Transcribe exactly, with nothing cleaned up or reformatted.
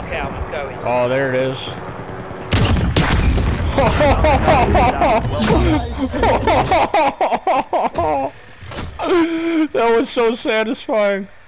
Scout going. Oh, there it is. That was so satisfying.